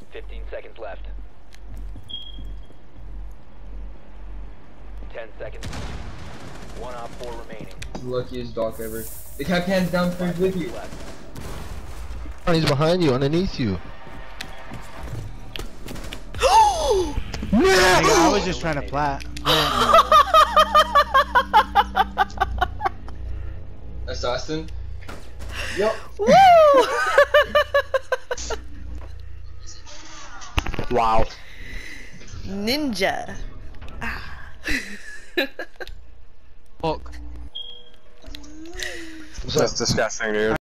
15 seconds left. 10 seconds. 1 op 4 remaining. Luckiest dog ever. The Capcan's downstairs with you. Left. Oh, he's behind you, underneath you. Nigga, I was just trying to plat. Assassin. Yup. Woo! Wow. Ninja. Fuck. What's up? That's disgusting, dude.